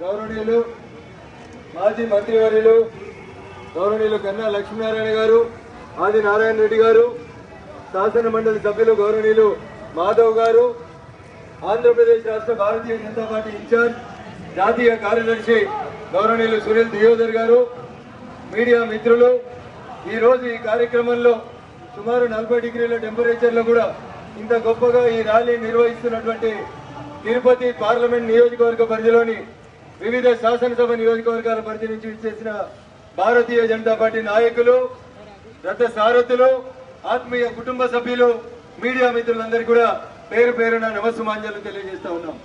గౌరవనీయులు మాజీ మంత్రివర్యులు గౌరవనీయులు కన్నా లక్ష్మీనారాయణ గారు, ఆది నారాయణ రెడ్డి గారు, శాసన మండలి సభ్యులు గౌరవనీయులు మాధవ్ గారు, ఆంధ్రప్రదేశ్ రాష్ట్ర భారతీయ జనతా పార్టీ ఇన్ఛార్జ్ జాతీయ కార్యదర్శి గౌరవనీయులు సునీల్ దియోదర్ గారు, మీడియా మిత్రులు, ఈ రోజు ఈ కార్యక్రమంలో సుమారు 40 డిగ్రీల టెంపరేచర్లో కూడా ఇంత గొప్పగా ఈ ర్యాలీ నిర్వహిస్తున్నటువంటి తిరుపతి పార్లమెంట్ నియోజకవర్గ పరిధిలోని వివిధ శాసనసభ నియోజకవర్గాల పరిధి నుంచి ఇచ్చేసిన భారతీయ జనతా పార్టీ నాయకులు, రథ సారథులు, ఆత్మీయ కుటుంబ సభ్యులు, మీడియా మిత్రులందరికీ కూడా పేరు పేరున నమస్సుమాంజలు తెలియజేస్తా ఉన్నాం.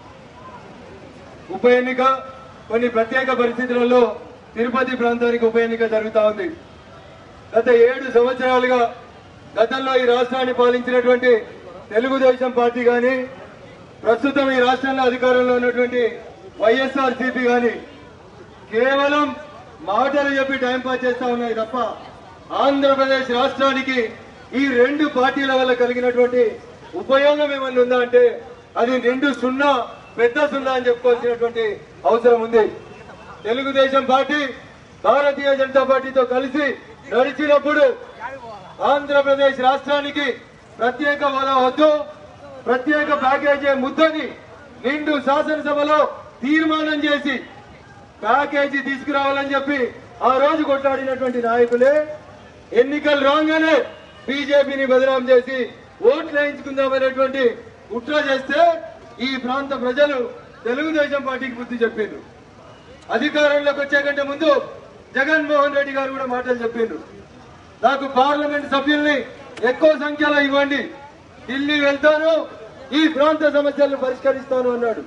ఉప ఎన్నిక కొన్ని ప్రత్యేక పరిస్థితులలో తిరుపతి ప్రాంతానికి ఉప ఎన్నిక జరుగుతూ ఉంది. గత 7 సంవత్సరాలుగా గతంలో ఈ రాష్ట్రాన్ని పాలించినటువంటి తెలుగుదేశం పార్టీ కానీ, ప్రస్తుతం ఈ రాష్ట్రంలో అధికారంలో ఉన్నటువంటి వైఎస్ఆర్సీపీ కానీ కేవలం మాటలు చెప్పి టైంపాస్ చేస్తా ఉన్నాయి తప్ప ఆంధ్రప్రదేశ్ రాష్ట్రానికి ఈ 2 పార్టీల వల్ల కలిగినటువంటి ఉపయోగం ఏమన్నా ఉందా అంటే అది నిండు సున్నా, పెద్ద సున్నా అని చెప్పుకోవాల్సినటువంటి అవసరం ఉంది. తెలుగుదేశం పార్టీ భారతీయ జనతా పార్టీతో కలిసి నడిచినప్పుడు ఆంధ్రప్రదేశ్ రాష్ట్రానికి ప్రత్యేక హోదా వద్దు, ప్రత్యేక ప్యాకేజీ ముద్దని నిండు శాసనసభలో తీర్మానం చేసి ప్యాకేజీ తీసుకురావాలని చెప్పి ఆ రోజు కొట్లాడినటువంటి నాయకులే ఎన్నికలు రాగానే బీజేపీని బదనాం చేసి ఓట్లు వేయించుకుందామనేటువంటి కుట్ర చేస్తే ఈ ప్రాంత ప్రజలు తెలుగుదేశం పార్టీకి బుద్ధి చెప్పిండ్రు. అధికారంలోకి వచ్చే కంటే ముందు జగన్మోహన్ రెడ్డి గారు కూడా మాటలు చెప్పిండ్రు. నాకు పార్లమెంట్ సభ్యుల్ని ఎక్కువ సంఖ్యలో ఇవ్వండి, ఢిల్లీ వెళ్తాను, ఈ ప్రాంత సమస్యలను పరిష్కరిస్తాను అన్నాడు.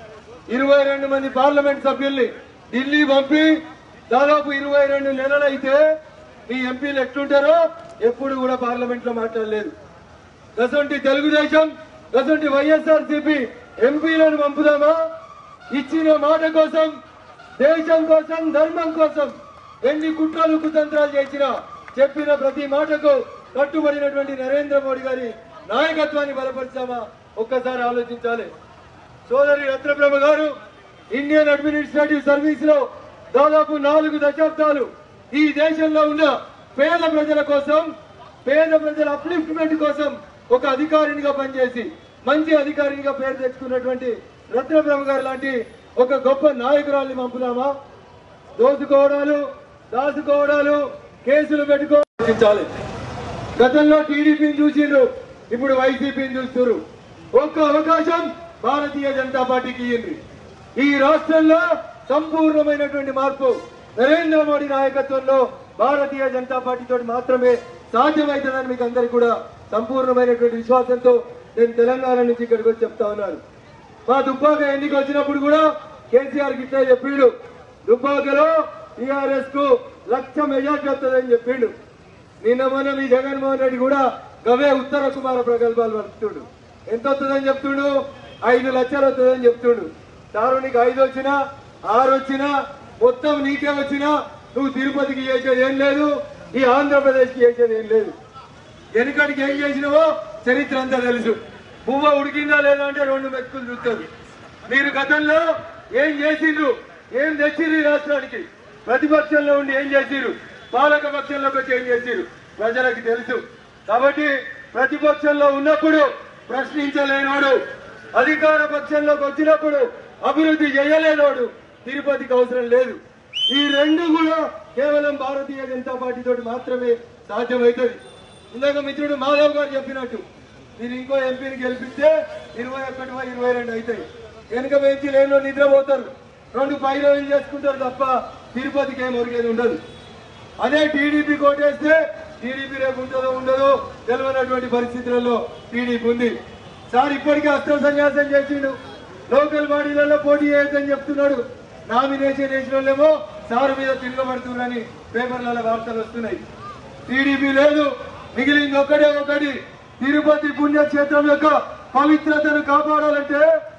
22 మంది పార్లమెంట్ సభ్యుల్ని ఢిల్లీ పంపి దాదాపు 22 నెలలు అయితే మీ ఎంపీలు ఎట్లుంటారో ఎప్పుడు కూడా పార్లమెంట్ లో మాట్లాడలేదు. గసంటి తెలుగుదేశం, గసంటి వైఎస్ఆర్సీపీ ఎంపీలను పంపుదామా? ఇచ్చిన మాట కోసం, దేశం కోసం, ధర్మం కోసం ఎన్ని కుట్రలు కుతంత్రాలు చేసినా చెప్పిన ప్రతి మాటకు కట్టుబడినటువంటి నరేంద్ర మోడీ గారి నాయకత్వాన్ని బలపరిచామా? ఒక్కసారి ఆలోచించాలి. సోదరి రత్నప్రభ గారు ఇండియన్ అడ్మినిస్ట్రేటివ్ సర్వీస్ లో దాదాపు 4 దశాబ్దాలు ఈ దేశంలో ఉన్న పేద ప్రజల కోసం, పేద ప్రజల అప్లిఫ్ట్మెంట్ కోసం ఒక అధికారినిగా పనిచేసి మంచి అధికారినిగా పేరు తెచ్చుకున్నటువంటి రత్నప్రభ గారు లాంటి ఒక గొప్ప నాయకురాల్ని పంపుదామా? దోసుకోవడాలు, దాచుకోవడాలు, కేసులు పెట్టుకోవాలి. గతంలో టీడీపీని చూసిండ్రు, ఇప్పుడు వైసీపీని చూస్తున్నారు. ఒక్క అవకాశం భారతీయ జనతా పార్టీకి ఇయ్యండి. ఈ రాష్ట్రంలో సంపూర్ణమైనటువంటి మార్పు నరేంద్ర మోడీ నాయకత్వంలో భారతీయ జనతా పార్టీతో మాత్రమే సాధ్యమవుతుందని మీకు అందరికీ కూడా సంపూర్ణమైనటువంటి విశ్వాసంతో నేను తెలంగాణ నుంచి ఇక్కడికి వచ్చి చెప్తా ఉన్నాను. మా దుబ్బాక ఎన్నిక వచ్చినప్పుడు కూడా కేసీఆర్ గిట్లా చెప్పిండు, దుబ్బాకలో టీఆర్ఎస్ కు 1,00,000 మెజార్టీ వస్తుందని చెప్పిండు. నిన్న మొన్న మీ జగన్మోహన్ రెడ్డి కూడా గవే ఉత్తర కుమార ప్రగల్భాలు వస్తుండు. ఎంత వస్తుందని చెప్తుండు? 5 లక్షలు వస్తుందని చెప్తుండు. సారు నీకు 5 వచ్చినా 6 వచ్చినా మొత్తం నీకే వచ్చినా నువ్వు తిరుపతికి చేసేది ఏం లేదు, ఈ ఆంధ్రప్రదేశ్ కి చేసేది ఏం లేదు. వెనుకడికి ఏం చేసినావో చరిత్ర అంతా తెలుసు. పువ్వ ఉడికిందా లేదా అంటే 2 మెతుకులు చూస్తారు. మీరు గతంలో ఏం చేసిండ్రు, ఏం తెచ్చిర్రు ఈ రాష్ట్రానికి? ప్రతిపక్షంలో ఉండి ఏం చేసిర్రు, పాలక పక్షంలోకి వచ్చి ఏం చేసిర్రు ప్రజలకు తెలుసు. కాబట్టి ప్రతిపక్షంలో ఉన్నప్పుడు ప్రశ్నించలేనోడు, అధికార పక్షంలోకి వచ్చినప్పుడు అభివృద్ధి చేయలేనోడు తిరుపతికి అవసరం లేదు. ఈ 2 కూడా కేవలం భారతీయ జనతా పార్టీతో మాత్రమే సాధ్యమవుతుంది. ఇందాక మిత్రుడు మాధవ్ గారు చెప్పినట్టు మీరు ఇంకో ఎంపీని గెలిపిస్తే 21, 22 అవుతాయి. వెనుక వేచి లేనో నిద్రపోతారు, 2 పైరవీలు చేసుకుంటారు తప్ప తిరుపతికి ఏం ఒరిగేది ఉండదు. అదే టీడీపీ కోటేస్తే టీడీపీ రేపు ఉంటుందో ఉండదో తెలియనటువంటి పరిస్థితులలో టీడీపీ ఉంది. సార్ ఇప్పటికే అస్త్ర సన్యాసం చేసిండు, లోకల్ బాడీలలో పోటీ చేయొద్దని చెప్తున్నాడు. నామినేషన్ వేసిన వాళ్ళేమో సారు మీద తిరగబడుతున్నారని పేపర్లలో వార్తలు వస్తున్నాయి. టీడీపీ లేదు, మిగిలింది ఒకటి. తిరుపతి పుణ్యక్షేత్రం యొక్క పవిత్రతను కాపాడాలంటే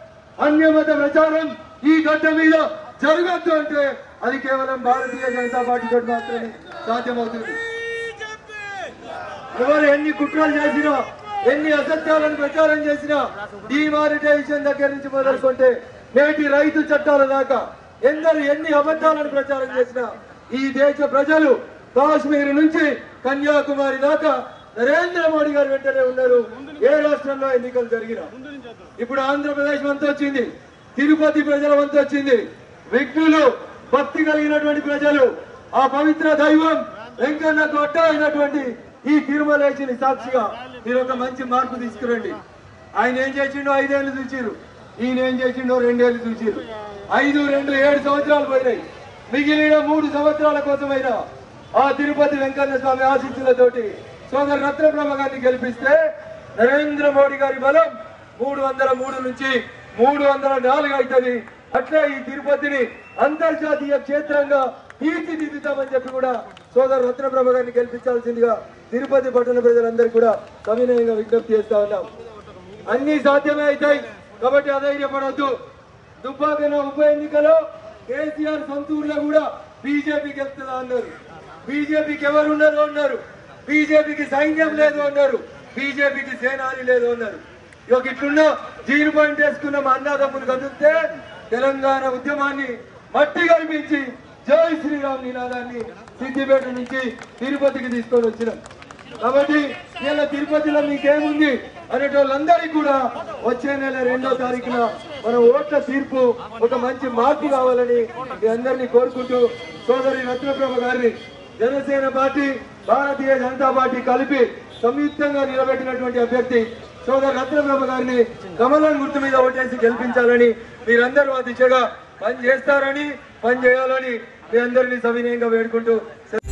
అన్యమత ప్రచారం ఈ గడ్డ మీద జరగద్దు అంటే అది కేవలం భారతీయ జనతా పార్టీతో మాత్రమే సాధ్యమవుతుంది. ఎవరు ఎన్ని కుట్రలు చేసినా, ఎన్ని అసత్యాలను ప్రచారం చేసినా, డిమానిటైజేషన్ దగ్గర నుంచి మొదలుకుంటే నేటి రైతు చట్టాల దాకా ఎన్ని అబద్ధాలను ప్రచారం చేసినా ఈ దేశ ప్రజలు కాశ్మీర్ నుంచి కన్యాకుమారి దాకా నరేంద్ర మోడీ గారు వెంటనే ఉన్నారు. ఏ రాష్ట్రంలో ఎన్నికలు జరిగినా ఇప్పుడు ఆంధ్రప్రదేశ్ వంతు వచ్చింది, తిరుపతి ప్రజల వంతు వచ్చింది. విఘ్నులు, భక్తి కలిగినటువంటి ప్రజలు, ఆ పవిత్ర దైవం వెంకన్నకు అడ్డ అయినటువంటి ఈ తిరుమలేశిని సాక్షిగా మీరు ఒక మంచి మార్పు తీసుకురండి. ఆయన ఏం చేసిండో 5 ఏళ్ళు చూసిరు, ఈయన ఏం చేసిండో 2 ఏళ్ళు చూసిరు. 5, 2, 7 సంవత్సరాలు పోయినాయి. మిగిలిన 3 సంవత్సరాల కోసమైనా ఆ తిరుపతి వెంకన్న స్వామి ఆశీస్సులతోటి సోదరు రత్నప్రభ గారిని గెలిపిస్తే నరేంద్ర మోడీ గారి బలం 303 నుంచి 304 అవుతుంది. అట్లే ఈ తిరుపతిని అంతర్జాతీయ క్షేత్రంగా తీర్చిదిద్దుతామని చెప్పి కూడా సోదరు రత్నప్రభ గారిని గెలిపించాల్సిందిగా తిరుపతి పట్టణ ప్రజలందరూ కూడా సవినయంగా విజ్ఞప్తి చేస్తా ఉన్నాం. అన్ని సాధ్యమే అవుతాయి కాబట్టి అధైర్యపడవద్దు. దుబ్బాకన ఉప ఎన్నికలో కేసీఆర్ సొంతూరులో కూడా బీజేపీ గెలుస్తుందా అన్నారు. బీజేపీకి ఎవరున్నారు అన్నారు. బీజేపీకి సైన్యం లేదు అన్నారు. బీజేపీకి సేనాని లేదు అన్నారు. ఇట్లున్న 0 పాయింట్ వేసుకున్న మా అన్నదమ్ములు కదిలితే తెలంగాణ ఉద్యమాన్ని మట్టి కనిపించి జై శ్రీరామ్ నినాదాన్ని సిద్దిపేట నుంచి తిరుపతికి తీసుకొని వచ్చినాం. కాబట్టి ఇలా తిరుపతిలో మీకేముంది అనేటోళ్ళందరికీ కూడా వచ్చే నెల 2వ తారీఖున మన ఓట్ల తీర్పు ఒక మంచి మార్పు కావాలని మీ అందరినీ కోరుకుంటూ సోదరి రత్నప్రభ గారిని జనసేన పార్టీ, భారతీయ జనతా పార్టీ కలిపి సంయుక్తంగా నిలబెట్టినటువంటి అభ్యర్థి సోదరు రత్నప్రభ గారిని కమలం గుర్తు మీద ఓటేసి గెలిపించాలని, మీరందరూ ఆ దిశగా పని చేస్తారని, పని చేయాలని మీ అందరినీ సవినయంగా వేడుకుంటూ